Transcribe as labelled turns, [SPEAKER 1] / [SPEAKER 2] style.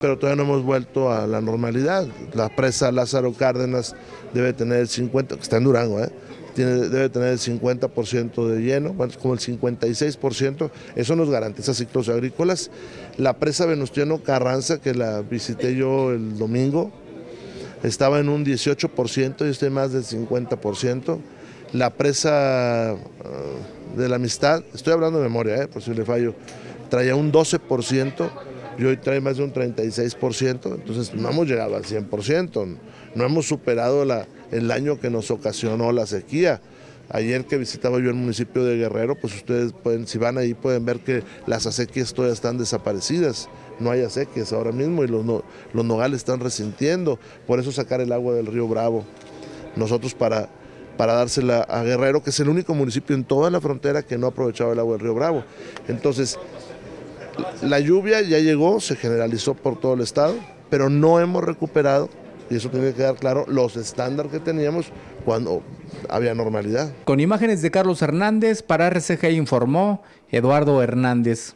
[SPEAKER 1] pero todavía no hemos vuelto a la normalidad. La presa Lázaro Cárdenas debe tener el 50%, que está en Durango, debe tener el 50% de lleno, bueno, como el 56%, eso nos garantiza ciclos agrícolas. La presa Venustiano Carranza, que la visité yo el domingo, estaba en un 18% y está en más del 50%. La presa de la Amistad, estoy hablando de memoria, por si le fallo, traía un 12% y hoy trae más de un 36%, entonces no hemos llegado al 100%, no hemos superado el daño que nos ocasionó la sequía. Ayer que visitaba yo el municipio de Guerrero, pues ustedes pueden, si van ahí pueden ver que las acequias todavía están desaparecidas, no hay acequias ahora mismo y los nogales están resintiendo, por eso sacar el agua del río Bravo. Nosotros para dársela a Guerrero, que es el único municipio en toda la frontera que no ha aprovechado el agua del río Bravo. Entonces, la lluvia ya llegó, se generalizó por todo el estado, pero no hemos recuperado, y eso tiene que quedar claro, los estándares que teníamos cuando había normalidad.
[SPEAKER 2] Con imágenes de Carlos Hernández, para RCG informó Eduardo Hernández.